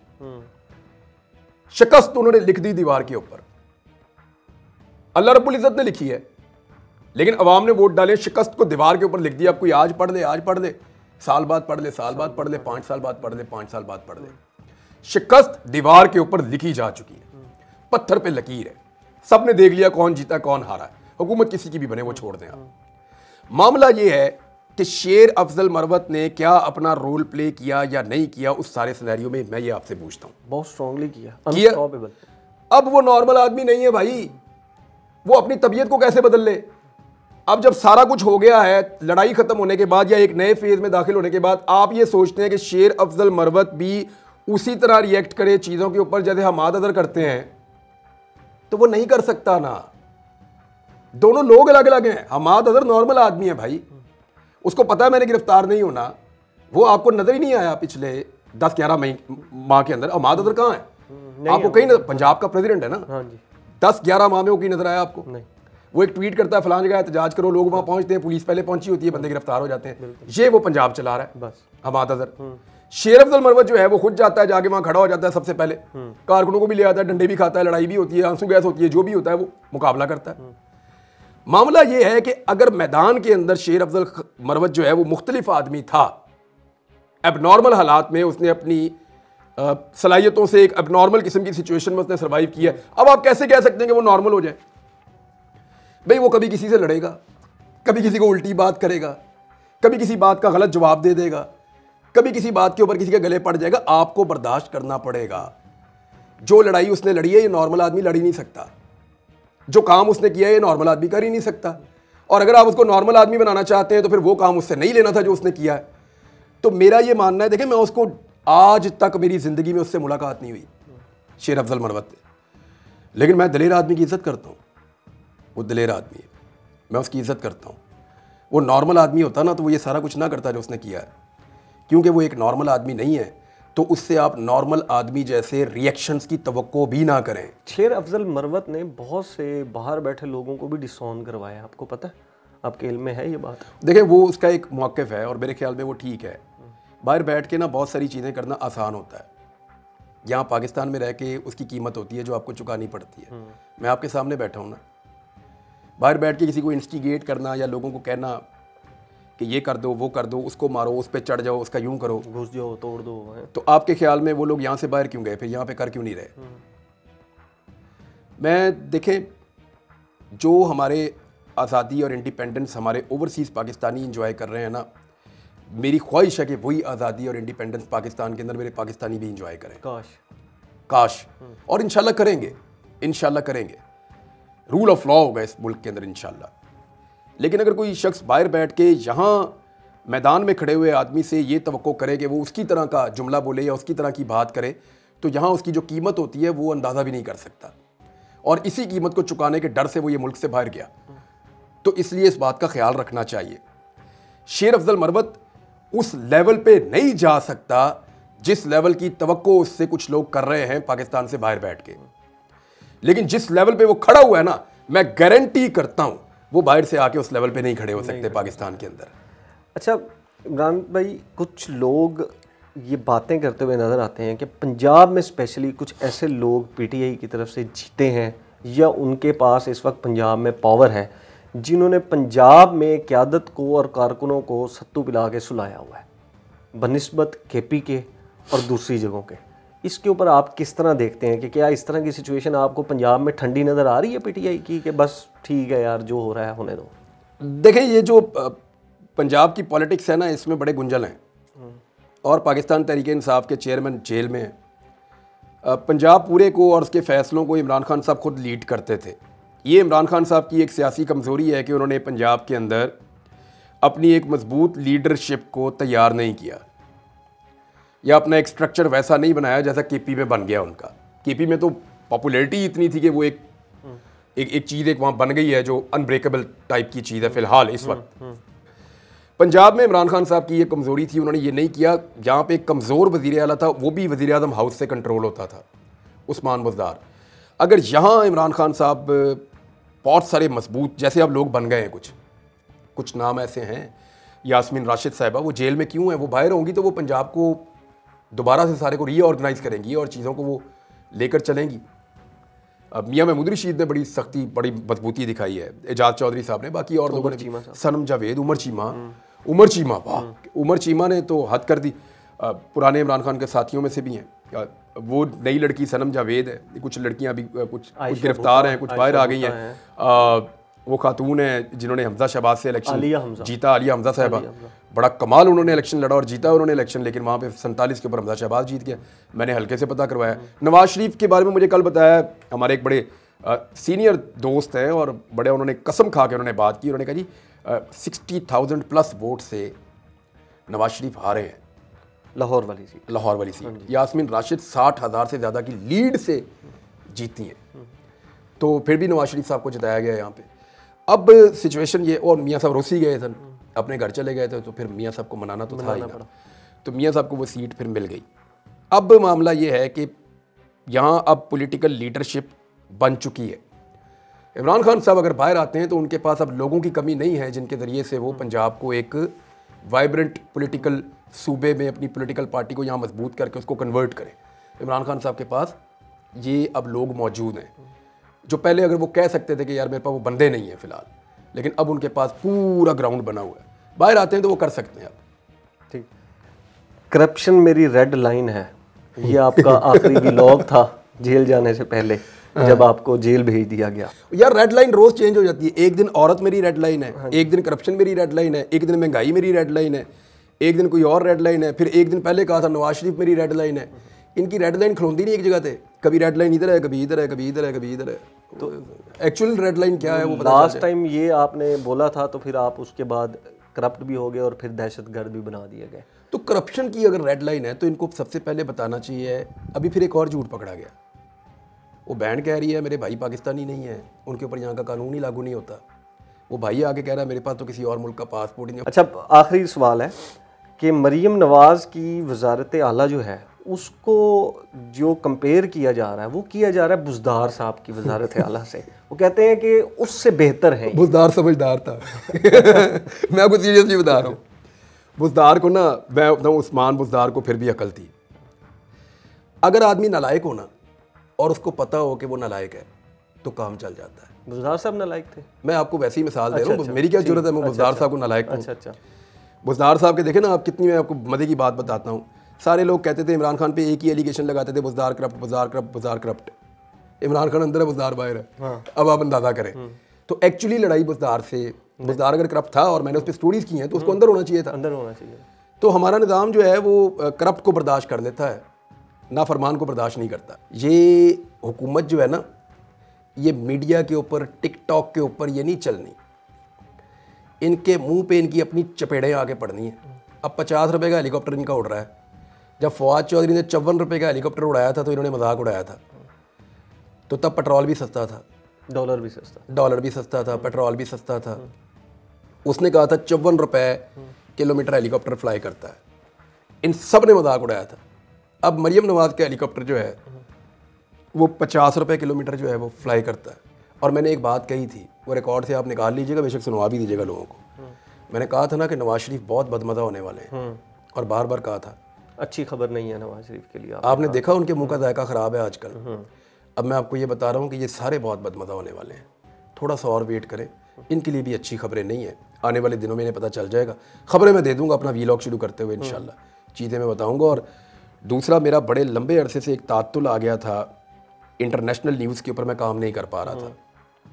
शिकस्त उन्होंने लिख दी दीवार के ऊपर। अल्लाह रब्बुल इज्जत ने लिखी है, लेकिन अवाम ने वोट डाले, शिकस्त को दीवार के ऊपर लिख दिया। अब कोई आज पढ़ ले, आज पढ़ ले, साल बाद पढ़ ले, साल बाद पढ़ ले, 5 साल बाद पढ़ ले, 5 साल बाद पढ़ ले। शिकस्त दीवार के ऊपर लिखी जा चुकी है, पत्थर पे लकीर है। सबने देख लिया कौन जीता कौन हारा है। हुकूमत किसी की भी बने, वो छोड़ दें आप। मामला ये है कि शेर अफजल मरवत ने क्या अपना रोल प्ले किया या नहीं किया उस सारे सिनेरियो में, मैं ये आपसे पूछता हूं। बहुत स्ट्रांगली किया। अब वो नॉर्मल आदमी नहीं है भाई, वो अपनी तबीयत को कैसे बदल ले? अब जब सारा कुछ हो गया है, लड़ाई खत्म होने के बाद या एक नए फेज में दाखिल होने के बाद, आप ये सोचते हैं कि शेर अफजल मरवत भी उसी तरह रिएक्ट करे चीजों के ऊपर जैसे हमाद अदर करते हैं, तो वो नहीं कर सकता ना। दोनों लोग अलग अलग हैं। हमाद अदर नॉर्मल आदमी है भाई, उसको पता है मैंने गिरफ्तार नहीं होना, वो आपको नजर ही नहीं आया पिछले 10-11 माह के अंदर। हमाद अदर कहाँ है? आपको कहीं नजर, पंजाब का प्रेसिडेंट है ना, हाँ जी, 10-11 माह में वो कहीं नजर आया आपको? नहीं। वो एक ट्वीट करता है फलां जगह एहतजाज करो, लोग वहां पहुंचते हैं, पुलिस पहले पहुंची होती है, बंदे गिरफ्तार हो जाते हैं। ये वो पंजाब चला रहा है बस। हमाद अदर। शेर अफजल मरवत जो है वो खुद जाता है, जाके वहां खड़ा हो जाता है, सबसे पहले कारकुनों को भी ले आता है, डंडे भी खाता है, लड़ाई भी होती है, आंसू गैस होती है, जो भी होता है वो मुकाबला करता है। मामला ये है कि अगर मैदान के अंदर शेर अफजल मरवत जो है वो मुख्तलिफ आदमी था, एबनॉर्मल हालात में उसने अपनी सलाहियतों से एक एबनॉर्मल किस्म की सिचुएशन में उसने सर्वाइव किया, अब आप कैसे कह सकते हैं कि वो नॉर्मल हो जाए? भाई वो कभी किसी से लड़ेगा, कभी किसी को उल्टी बात करेगा, कभी किसी बात का गलत जवाब दे देगा, कभी किसी बात के ऊपर किसी के गले पड़ जाएगा, आपको बर्दाश्त करना पड़ेगा। जो लड़ाई उसने लड़ी है ये नॉर्मल आदमी लड़ ही नहीं सकता, जो काम उसने किया है ये नॉर्मल आदमी कर ही नहीं सकता। और अगर आप उसको नॉर्मल आदमी बनाना चाहते हैं तो फिर वो काम उससे नहीं लेना था जो उसने किया है। तो मेरा ये मानना है, देखें मैं उसको आज तक मेरी ज़िंदगी में उससे मुलाकात नहीं हुई शेर अफजल मरवत से, लेकिन मैं दलेर आदमी की इज़्ज़त करता हूँ। वो दलेर आदमी है, मैं उसकी इज़्ज़त करता हूँ। वो नॉर्मल आदमी होता ना तो वो ये सारा कुछ ना करता जो उसने किया है, क्योंकि वो एक नॉर्मल आदमी नहीं है, तो उससे आप नॉर्मल आदमी जैसे रिएक्शंस की तवक्को भी ना करें। शेर अफजल मरवत ने बहुत से बाहर बैठे लोगों को भी डिसऑन करवाया, आपको पता है? आपके इल्म में है ये बात? देखें वो उसका एक मौक़िफ़ है और मेरे ख्याल में वो ठीक है। बाहर बैठ के ना बहुत सारी चीज़ें करना आसान होता है, यहाँ पाकिस्तान में रह के उसकी कीमत होती है जो आपको चुकानी पड़ती है। मैं आपके सामने बैठा हूँ ना, बाहर बैठ के किसी को इंस्टिगेट करना या लोगों को कहना कि ये कर दो, वो कर दो, उसको मारो, उस पर चढ़ जाओ, उसका यूं करो, घुस जाओ, तोड़ दो है। तो आपके ख्याल में वो लोग यहाँ से बाहर क्यों गए, फिर यहाँ पे कर क्यों नहीं रहे? मैं देखें जो हमारे आज़ादी और इंडिपेंडेंस हमारे ओवरसीज़ पाकिस्तानी इंजॉय कर रहे हैं ना, मेरी ख्वाहिश है कि वही आज़ादी और इंडिपेंडेंस पाकिस्तान के अंदर मेरे पाकिस्तानी भी इंजॉय करें। काश। और इंशाल्लाह करेंगे, इंशाल्लाह करेंगे। रूल ऑफ लॉ होगा इस मुल्क के अंदर इंशाल्लाह। लेकिन अगर कोई शख्स बाहर बैठ के यहाँ मैदान में खड़े हुए आदमी से ये तवक्को करे कि वो उसकी तरह का जुमला बोले या उसकी तरह की बात करे, तो यहाँ उसकी जो कीमत होती है वो अंदाज़ा भी नहीं कर सकता, और इसी कीमत को चुकाने के डर से वो ये मुल्क से बाहर गया। तो इसलिए इस बात का ख्याल रखना चाहिए। शेर अफजल मरवत उस लेवल पे नहीं जा सकता जिस लेवल की तवक्को उससे कुछ लोग कर रहे हैं पाकिस्तान से बाहर बैठ के, लेकिन जिस लेवल पे वो खड़ा हुआ है ना, मैं गारंटी करता हूं वो बाहर से आके उस लेवल पे नहीं खड़े हो सकते पाकिस्तान के अंदर। अच्छा इमरान भाई, कुछ लोग ये बातें करते हुए नज़र आते हैं कि पंजाब में स्पेशली कुछ ऐसे लोग पीटीआई की तरफ से जीते हैं या उनके पास इस वक्त पंजाब में पावर है, जिन्होंने पंजाब में क़यादत को और कारकुनों को सत्तू पिला के सुलाया हुआ है बनिस्बत केपी के और दूसरी जगहों के। इसके ऊपर आप किस तरह देखते हैं कि क्या इस तरह की सिचुएशन आपको पंजाब में ठंडी नज़र आ रही है पीटीआई की, कि बस ठीक है यार जो हो रहा है होने दो? देखें ये जो पंजाब की पॉलिटिक्स है ना, इसमें बड़े गुंजल हैं, और पाकिस्तान तहरीक इंसाफ के चेयरमैन जेल में हैं, पंजाब पूरे को और उसके फ़ैसलों को इमरान खान साहब खुद लीड करते थे। ये इमरान खान साहब की एक सियासी कमज़ोरी है कि उन्होंने पंजाब के अंदर अपनी एक मजबूत लीडरशिप को तैयार नहीं किया, या अपना एक स्ट्रक्चर वैसा नहीं बनाया जैसा केपी में बन गया उनका। केपी में तो पॉपुलैरिटी इतनी थी कि वो एक चीज़ एक वहाँ बन गई है जो अनब्रेकेबल टाइप की चीज़ है फ़िलहाल इस वक्त। पंजाब में इमरान खान साहब की ये कमज़ोरी थी, उन्होंने ये नहीं किया। जहाँ पे एक कमज़ोर वज़ीर आला था वो भी वज़ीर आज़म हाउस से कंट्रोल होता था, उस्मान बुज़दार। अगर यहाँ इमरान खान साहब बहुत सारे मजबूत, जैसे अब लोग बन गए हैं, कुछ नाम ऐसे हैं, यास्मीन राशिद साहिबा, वो जेल में क्यों है? वो बाहर होंगी तो वो पंजाब को दोबारा से सारे को रीऑर्गेनाइज़ करेंगी और चीज़ों को वो लेकर चलेंगी। अब मियाँ महमूद रशीद ने बड़ी सख्ती, बड़ी मजबूती दिखाई है, एजाज चौधरी साहब ने, बाकी और लोगों ने, सनम जावेद, उमर चीमा, वाह, उमर चीमा ने तो हद कर दी। पुराने इमरान खान के साथियों में से भी हैं। वो नई लड़की सनम जावेद है, कुछ लड़कियां अभी कुछ गिरफ्तार हैं, कुछ बाहर आ गई हैं। वो खातून है जिन्होंने हमजा शहबाज से इलेक्शन जीता, आलिया हमजा साहिबा, बड़ा कमाल उन्होंने इलेक्शन लड़ा और जीता उन्होंने इलेक्शन, लेकिन वहाँ पे 47 के ऊपर हमजा शहबाज जीत गया। मैंने हल्के से पता करवाया। नवाज शरीफ के बारे में मुझे कल बताया हमारे एक बड़े सीनियर दोस्त हैं और बड़े, उन्होंने कसम खा के उन्होंने बात की, उन्होंने कहा जी 60,000 प्लस वोट से नवाज शरीफ हारे हैं लाहौर वाली सीट। यास्मीन राशिद 60,000 से ज़्यादा की लीड से जीती हैं, तो फिर भी नवाज शरीफ साहब को जिताया गया यहाँ पे। अब सिचुएशन ये, और मियाँ साहब रोसी गए थे, अपने घर चले गए थे, तो फिर मियाँ साहब को मनाना तो था ही ना, तो मियाँ साहब को वो सीट फिर मिल गई। अब मामला ये है कि यहाँ अब पॉलिटिकल लीडरशिप बन चुकी है। इमरान खान साहब अगर बाहर आते हैं तो उनके पास अब लोगों की कमी नहीं है जिनके ज़रिए से वो पंजाब को एक वाइब्रेंट पॉलिटिकल सूबे में अपनी पॉलिटिकल पार्टी को यहाँ मजबूत करके उसको कन्वर्ट करें। इमरान खान साहब के पास ये अब लोग मौजूद हैं जो पहले अगर वो कह सकते थे कि यार मेरे पास वो बंदे नहीं हैं फ़िलहाल, लेकिन अब उनके पास पूरा ग्राउंड बना हुआ है। बाहर आते हैं तो वो कर सकते हैं। अब ठीक, करप्शन मेरी रेड लाइन है, ये आपका आखिरी व्लॉग था जेल जाने से पहले, जब आपको जेल भेज दिया गया। यार रेड लाइन रोज़ चेंज हो जाती है। एक दिन औरत मेरी रेड लाइन है, एक दिन करप्शन मेरी रेड लाइन है, एक दिन महंगाई मेरी रेड लाइन है, एक दिन कोई और रेड लाइन है, फिर एक दिन पहले कहा था नवाज शरीफ मेरी रेड लाइन है। इनकी रेड लाइन खलोंदी नहीं एक जगह पे, कभी रेड लाइन इधर है, कभी इधर है, कभी इधर है, कभी इधर है। तो एक्चुअल रेड लाइन क्या है वो बता। लास्ट टाइम ये आपने बोला था, तो फिर आप उसके बाद करप्ट भी हो गए और फिर दहशतगर्द भी बना दिए गए। तो करप्शन की अगर रेड लाइन है तो इनको सबसे पहले बताना चाहिए। अभी फिर एक और झूठ पकड़ा गया, वो बहन कह रही है मेरे भाई पाकिस्तानी नहीं है, उनके ऊपर यहाँ का कानून ही लागू नहीं होता। वो भाई आगे कह रहा है मेरे पास तो किसी और मुल्क का पासपोर्ट ही नहीं। अच्छा, आखिरी सवाल है कि मरीम नवाज़ की वजारत आला जो है उसको जो कंपेयर किया जा रहा है, वो किया जा रहा है बुज़दार साहब की वजारत आला से। वो कहते हैं कि उससे बेहतर है। बुज़दार समझदार था। मैं आपको सीरियसली बता रहा हूँ, बुज़दार को ना, मैं बताऊँ, उस्मान बुज़दार को फिर भी अकल थी। अगर आदमी नालायक हो ना और उसको पता हो कि वो नालायक है तो काम चल जाता है। बुज़दार साहब नालायक थे? मैं आपको वैसी मिसाल दे रहा हूँ, मेरी क्या जरूरत है मैं बुज़दार साहब को नालायक कहूँ। अच्छा, बुज़दार साहब के देखे ना आप कितनी, मैं आपको मज़े की बात बताता हूँ। सारे लोग कहते थे इमरान खान पे एक ही एलिगेशन लगाते थे, Buzdar corrupt, Buzdar corrupt, Buzdar corrupt. Imran Khan अंदर है, बुज़दार बाहर है। हाँ। अब आप अंदाज़ा करें। तो एक्चुअली लड़ाई बुज़दार से, बुज़दार अगर करप्ट था और मैंने उस पर स्टोरीज की हैं तो उसको अंदर होना चाहिए था। अंदर होना चाहिए। तो हमारा निज़ाम जो है वो करप्ट को बर्दाश्त कर लेता है, नाफरमान को बर्दाश्त नहीं करता। ये हुकूमत जो है ना, ये मीडिया के ऊपर, टिकटॉक के ऊपर ये नहीं चलनी, इनके मुंह पे इनकी अपनी चपेड़ें आके पड़नी है। अब 50 रुपये का हेलीकॉप्टर इनका उड़ रहा है। जब फवाद चौधरी ने 54 रुपये का हेलीकॉप्टर उड़ाया था तो इन्होंने मजाक उड़ाया था, तो तब पेट्रोल भी सस्ता था, डॉलर भी सस्ता था, पेट्रोल भी सस्ता था। उसने कहा था 54 रुपये किलोमीटर हेलीकॉप्टर फ्लाई करता है, इन सब ने मजाक उड़ाया था। अब मरियम नवाज का हेलीकॉप्टर जो है वो 50 रुपये किलोमीटर जो है वो फ्लाई करता है। और मैंने एक बात कही थी, वो रिकॉर्ड से आप निकाल लीजिएगा, बेशक सुनवा भी दीजिएगा लोगों को। मैंने कहा था ना कि नवाज शरीफ बहुत बदमज़ा होने वाले हैं, और बार बार कहा था। अच्छी खबर नहीं है नवाज शरीफ के लिए। आपने देखा उनके मुंह का जायका ख़राब है आजकल। अब मैं आपको ये बता रहा हूँ कि ये सारे बहुत बदमज़ा होने वाले हैं, थोड़ा सा और वेट करें। इनके लिए भी अच्छी खबरें नहीं है, आने वाले दिनों में इन्हें पता चल जाएगा। खबरें मैं दे दूँगा अपना वीलॉग शुरू करते हुए, इंशाल्लाह चीज़ें मैं बताऊँगा। और दूसरा, मेरा बड़े लंबे अरसे से एक तात्तुल आ गया था, इंटरनेशनल न्यूज़ के ऊपर मैं काम नहीं कर पा रहा था।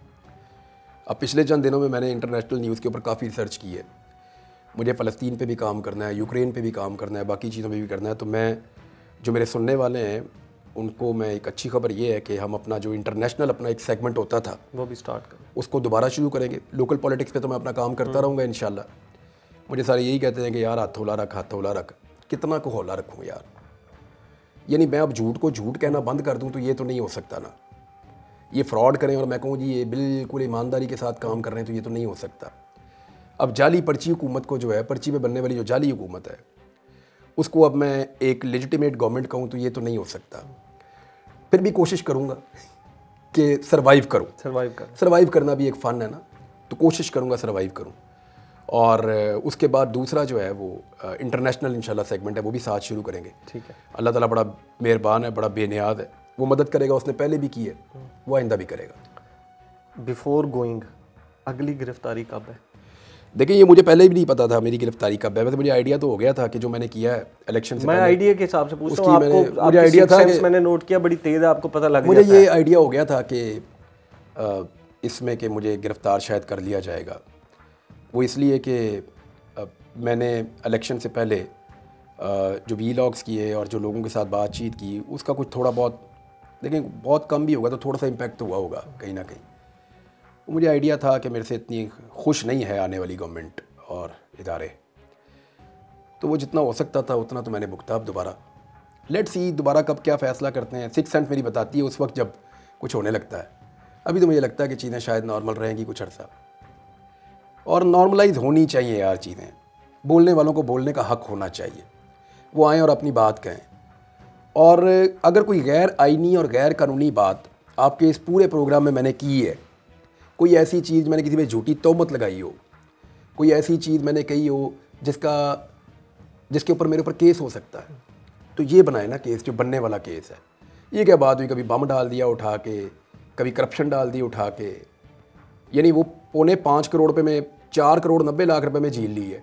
अब पिछले चंद दिनों में मैंने इंटरनेशनल न्यूज़ के ऊपर काफ़ी रिसर्च की है। मुझे फ़लस्तीन पे भी काम करना है, यूक्रेन पे भी काम करना है, बाकी चीज़ों पे भी करना है। तो मैं, जो मेरे सुनने वाले हैं उनको मैं एक अच्छी खबर ये है कि हम अपना जो इंटरनेशनल अपना एक सेगमेंट होता था वो भी स्टार्ट करें, उसको दोबारा शुरू करेंगे। लोकल पॉलिटिक्स पे तो मैं अपना काम करता रहूँगा इंशाल्लाह। मुझे सारे यही कहते हैं कि यार हाथ हौला रख, कितना को हौला रखूँ यार। यानी मैं अब झूठ को झूठ कहना बंद कर दूँ तो ये तो नहीं हो सकता ना। ये फ्रॉड करें और मैं कहूँ जी ये बिल्कुल ईमानदारी के साथ काम कर रहे हैं तो ये तो नहीं हो सकता। अब जाली पर्ची हुकूमत को जो है, पर्ची पे बनने वाली जो जाली हुकूमत है, उसको अब मैं एक लेजिटिमेट गवर्नमेंट कहूँ तो ये तो नहीं हो सकता। फिर भी कोशिश करूँगा कि सर्वाइव करूँ। सर्वाइव करना भी एक फ़न है ना, तो कोशिश करूँगा सर्वाइव करूँ। और उसके बाद दूसरा जो है वो इंटरनेशनल इंशाल्लाह सेगमेंट है, वो भी साथ शुरू करेंगे। ठीक है। अल्लाह ताला बड़ा मेहरबान है, बड़ा बेनियाद है, वो मदद करेगा। उसने पहले भी की है, वो आइंदा भी करेगा। बिफोर गोइंग अगली गिरफ्तारी कब है? देखिए ये मुझे पहले भी नहीं पता था मेरी गिरफ्तारी कब है। वैसे मुझे आइडिया तो हो गया था कि जो मैंने किया है इलेक्शन से मैं पहले, आइडिया के हिसाब से पूछ रहा हूँ आपको। मुझे आइडिया था कि मैंने नोट किया बड़ी तेज़ है, आपको पता लग मुझे जाता है। ये आइडिया हो गया था कि इसमें कि मुझे गिरफ़्तार शायद कर लिया जाएगा। वो इसलिए कि मैंने इलेक्शन से पहले जो वीलॉग्स किए और जो लोगों के साथ बातचीत की, उसका कुछ थोड़ा बहुत, लेकिन बहुत कम भी होगा तो थोड़ा सा इम्पैक्ट तो हुआ होगा कहीं ना कहीं। मुझे आइडिया था कि मेरे से इतनी खुश नहीं है आने वाली गवर्नमेंट और इदारे, तो वो जितना हो सकता था उतना तो मैंने भुगता। अब दोबारा लेट्स सी दोबारा कब क्या फ़ैसला करते हैं। 6 सेंस मेरी बताती है उस वक्त जब कुछ होने लगता है। अभी तो मुझे लगता है कि चीज़ें शायद नॉर्मल रहेंगी कुछ अर्सा, और नॉर्मलाइज होनी चाहिए यार चीज़ें। बोलने वालों को बोलने का हक़ होना चाहिए, वो आएँ और अपनी बात कहें। और अगर कोई गैर आइनी और गैर कानूनी बात आपके इस पूरे प्रोग्राम में मैंने की है, कोई ऐसी चीज़ मैंने किसी पे झूठी तोहमत लगाई हो, कोई ऐसी चीज़ मैंने कही हो जिसके ऊपर मेरे ऊपर केस हो सकता है, तो ये बनाए ना केस, जो बनने वाला केस है। ये क्या बात हुई, कभी बम डाल दिया उठा के, कभी करप्शन डाल दी उठा के। यानी वो 5.25 करोड़ रुपये में 4 करोड़ 90 लाख रुपए में झील ली है,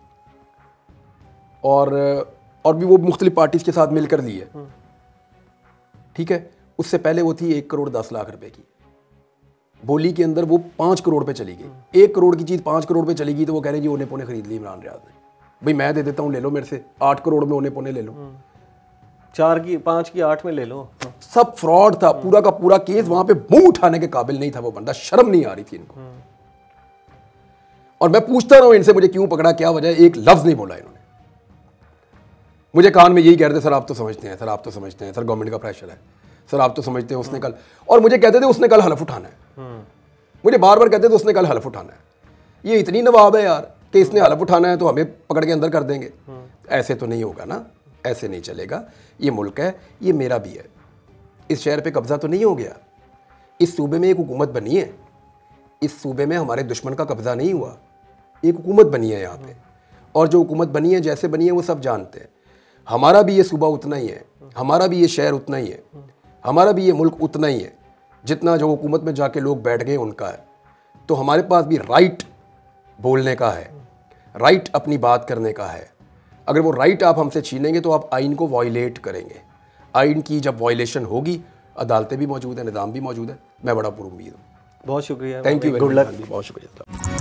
और भी वो मुख्तलिफ पार्टीज़ के साथ मिलकर ली है। ठीक है, उससे पहले वो थी 1 करोड़ 10 लाख रुपए की बोली के अंदर, वो 5 करोड़ पे चली गई। 1 करोड़ की चीज़ 5 करोड़ पे चली गई, तो वो कह रहे हैं जी ओने पोने खरीद ली इमरान रियाज ने। भाई मैं दे देता हूँ, ले लो मेरे से, 8 करोड़ में ओने पोने ले लो, 4 की 5 की 8 में ले लो। सब फ्रॉड था पूरा का पूरा केस। वहां पे मुंह उठाने के काबिल नहीं था वो बंदा, शर्म नहीं आ रही थी इनको। और मैं पूछता रहा हूं इनसे मुझे क्यों पकड़ा, क्या वजह, एक लफ्ज नहीं बोला इन्होंने। मुझे कान में यही कह रहे थे, सर आप तो समझते हैं, सर आप तो समझते हैं, सर गवर्नमेंट का प्रेशर है, सर आप तो समझते हैं उसने कल, और मुझे कहते थे उसने कल हलफ उठाना है। मुझे बार बार कहते थे उसने कल हलफ उठाना है। ये इतनी नवाब है यार कि इसने हलफ उठाना है तो हमें पकड़ के अंदर कर देंगे। ऐसे तो नहीं होगा ना, ऐसे नहीं चलेगा। ये मुल्क है, ये मेरा भी है। इस शहर पे कब्जा तो नहीं हो गया, इस सूबे में एक हुकूमत बनी है, इस सूबे में हमारे दुश्मन का कब्जा नहीं हुआ, एक हुकूमत बनी है यहाँ पे। और जो हुकूमत बनी है, जैसे बनी है, वो सब जानते हैं। हमारा भी ये सूबा उतना ही है, हमारा भी ये शहर उतना ही है, हमारा भी ये मुल्क उतना ही है जितना जो हुकूमत में जाके लोग बैठ गए उनका है। तो हमारे पास भी राइट बोलने का है, राइट अपनी बात करने का है। अगर वो राइट आप हमसे छीनेंगे तो आप आइन को वायलेट करेंगे। आइन की जब वायलेशन होगी, अदालतें भी मौजूद है, निज़ाम भी मौजूद है। मैं बड़ा पुरुम्मीद हूँ। बहुत शुक्रिया, थैंक यू, गुड लक। बहुत शुक्रिया।